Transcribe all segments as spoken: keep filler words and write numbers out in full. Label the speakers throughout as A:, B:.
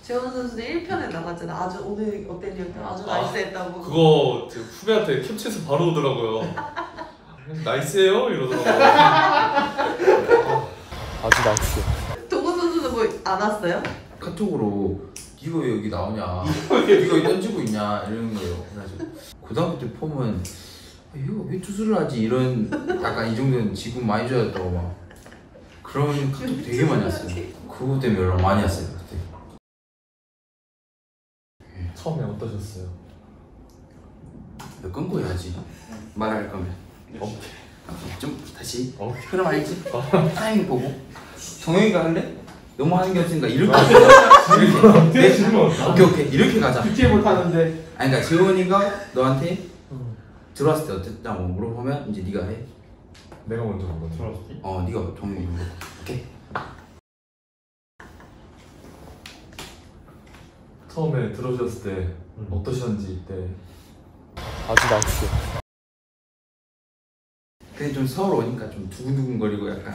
A: 재원 선수는 일 편에 나갔잖아. 아주 오늘 어땠냐면 아주
B: 아,
A: 나이스했다고.
B: 그거 제 후배한테 캡처해서 바로 오더라고요. 나이스해요? 이러더라고요. 아주 나이스.
A: 동훈 선수는 뭐 안 왔어요?
C: 카톡으로 이거 왜 여기 나오냐, 이거 왜 던지고 있냐 이러는 거예요. 그래가지고 고등학교 때 폼은 이거 왜 투수를 하지 이런 약간 이 정도는 지금 많이 좋아졌다고 막 그런 카톡 되게 많이 왔어요. 그거 때문에 연락 많이 왔어요 그때.
B: 처음에 어떠셨어요?
C: 몇 끊고 해야지 말할 거면.
B: 오케이.
C: 좀 다시.
B: 오케이.
C: 그럼 알지? 타이밍 보고 정영이가 할래? 너무 하는 게 없으니까 이렇게 가자. 이렇게. 네, 오케이 오케이 이렇게 가자.
D: 듣지 못하는데.
C: 아니 그러니까 재원이가 너한테 음. 들어왔을 때 어땠다고 물어보면 이제 네가 해.
B: 내가 먼저 한 거지.
D: 들어왔지?
C: 어 네가 정영이 물어봐. 오케이.
B: 처음에 들어오셨을 때
D: 음.
B: 어떠셨는지 그때 아주 나이스.
C: 근데 좀 서울 오니까 좀 두근두근거리고 약간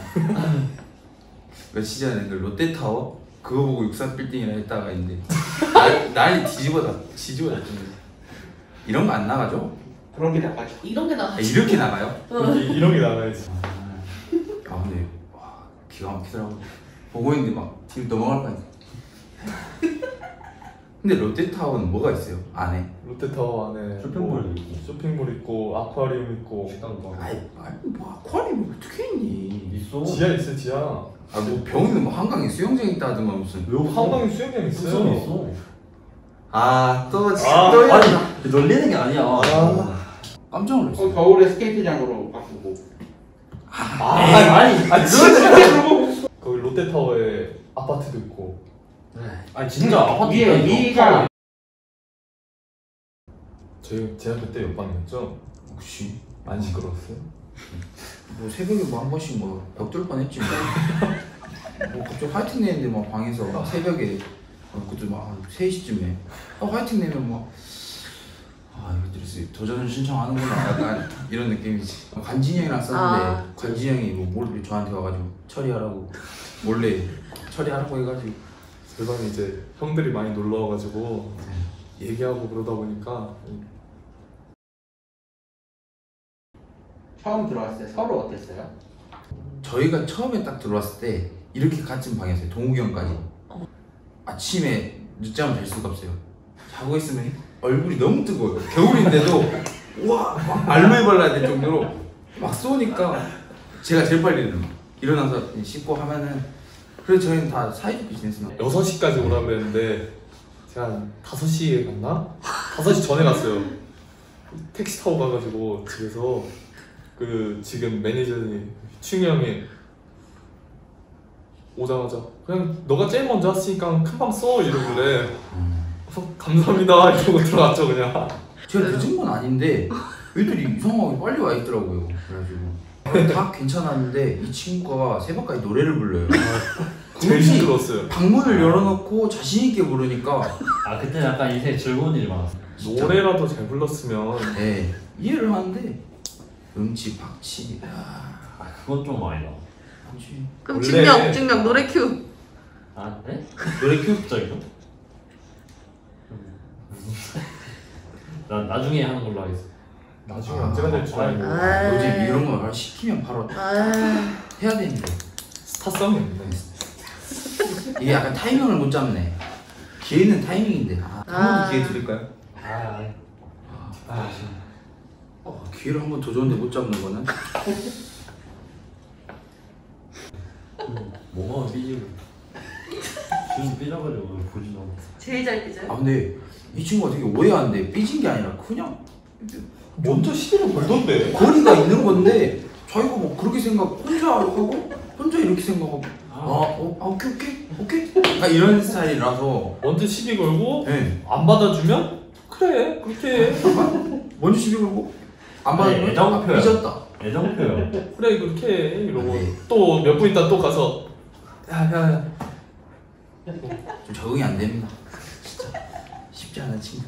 C: 며칠 전에 그 롯데타워 그거 보고 육삼 빌딩이라 했다가 있는데 날, 난리 뒤집어다 뒤집어졌던데. 이런 거 안 나가죠?
D: 그런 게 나가죠.
A: 이런 게
C: 아,
A: 나가지.
C: 이렇게 나가요?
B: 이렇게 이런 게 나가야지.
C: 아 근데 와 기가 막히더라고. 보고 있는데 막 뒤로 넘어갈 뻔했어. 근데 롯데타워는 뭐가 있어요? 안에?
B: 롯데타워 안에
D: 쇼핑몰
B: 뭐,
D: 있고.
B: 쇼핑몰 있고 아쿠아리움 있고
D: 식당도 하고.
C: 아이 아니 뭐 아쿠아리움 어떻게 있니?
D: 있어.
B: 지하 있어 지하.
C: 아 뭐 병이는 뭐 한강에 수영장 있다 하더만 무슨.
B: 요 한강에 수영장 있어요.
D: 있어 있어.
C: 아또
B: 아,
C: 또
D: 아니 놀리는 게 아니야.
B: 아.
C: 깜짝 놀랐어.
D: 어, 겨울에 스케이트장으로 바꾸고.
B: 아,
D: 아니 아니 그거는
B: 거기 롯데타워에 아파트도 있고.
D: 아니 진짜 아파트 위에 위가
B: 저희 제가 그때 옆방이었죠.
C: 혹시
B: 안 시끄러웠어요?
C: 뭐 새벽에 뭐 한 번씩 뭐 벽돌 뻔했지 뭐. 뭐 갑자기 화이팅 내는데 막 방에서 막 새벽에 어, 그때 막 세 시쯤에 아, 화이팅 내면 막 아 이것들이 도전 신청하는구나 약간 이런 느낌이지. 관진이 형이랑 썼는데
A: 아.
C: 관진이 형이 뭐 몰래 저한테 와가지고 처리하라고 몰래 처리하라고 해가지고
B: 저희방에 이제 형들이 많이 놀러 와가지고 얘기하고 그러다 보니까
D: 처음 들어왔을 때 서로 어땠어요?
C: 저희가 처음에 딱 들어왔을 때 이렇게 같은 방이었어요. 동욱이 형까지. 아침에 늦잠을 잘 수가 없어요. 자고 있으면 얼굴이 너무 뜨거워요. 겨울인데도 우와 막 알로에 발라야 될 정도로 막 쏘니까 제가 제일 빨리 일어나. 일어나서 씻고 하면은 그래서 저희는 다 사이좋게 지냈어요.
B: 여섯 시까지 오라 그랬는데 제가 한 다섯 시에 갔나? 다섯 시 전에 갔어요. 택시 타고 가가지고 집에서 그 지금 매니저님 충이 형이 오자마자 그냥 너가 제일 먼저 왔으니까 큰방 써 이러길래 그래서 감사합니다 이러고 들어갔죠 그냥.
C: 제가 늦은 건 아닌데 애들이 이상하게 빨리 와 있더라고요. 그래가지고 다 괜찮았는데 이 친구가 새벽까지 노래를 불러요.
B: 제일 시끄러웠어요.
C: 방문을 열어놓고 자신있게 부르니까
E: 아 그때 약간 인생에 즐거운 일이 많았어.
B: 노래라도 잘 불렀으면
C: 네 이해를 하는데 음치 박치
E: 아 그건 좀 아니다.
C: 음치
A: 그럼
B: 원래-
A: 증명 증명 노래 큐.
E: 아 네?
C: 노래 큐?
E: 갑자기요? 난 나중에 하는 걸로 하겠어.
B: 나중에
C: 아,
B: 언제가 될 줄 알고
A: 아.
C: 요즘 이런 거 바로 시키면 바로
A: 아.
C: 해야 되는데
B: 스타성이 없네.
C: 이게 약간 타이밍을 못 잡네. 기회는 타이밍인데 아, 한 번
A: 아.
C: 더 기회 드릴까요?
E: 아, 아,
C: 어, 기회를 한 번 더 줬는데 못 잡는 거는
E: 뭐가 삐지고 지금 삐져가지고 보지도 않고.
A: 제일 잘 삐져요.
C: 아 근데 이 친구가 되게 오해하는데 삐진 게 아니라 그냥
B: 먼저 시비를 걸던데.
C: 거리가 있는 건데 자기가 뭐 그렇게 생각 혼자 하고 혼자 이렇게 생각하고 아, 어, 아 오케이 오케이 오케이 약간 이런 스타일이라서
B: 먼저 시비 걸고
C: 네.
B: 안 받아주면 그래 그렇게 해.
C: 먼저 시비 걸고 안 받으면
E: 네, 애정
C: 아,
E: 표현.
C: 삐졌다.
E: 애정표요.
B: 그래 그렇게 해 이러고
C: 네.
B: 또 몇 분 있다 또 가서 야야야
C: 좀 적응이 안 됩니다. 진짜 쉽지 않은 친구.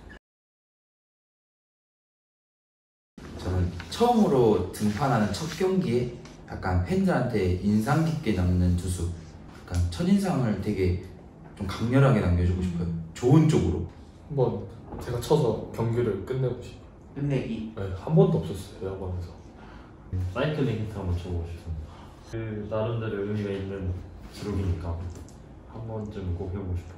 C: 저는 처음으로 등판하는 첫 경기에 약간 팬들한테 인상 깊게 남는 투수, 약간 첫인상을 되게 좀 강렬하게 남겨주고 싶어요. 좋은 쪽으로.
B: 한번 제가 쳐서 경기를 끝내고 싶어요.
D: 끝내기.
B: 네, 한 번도 없었어요 야구하면서.
E: 사이클링 히트 한번 쳐보고 싶습니다. 그 나름대로 의미가 있는 기록이니까 한 번쯤 꼭 해보고 싶어요.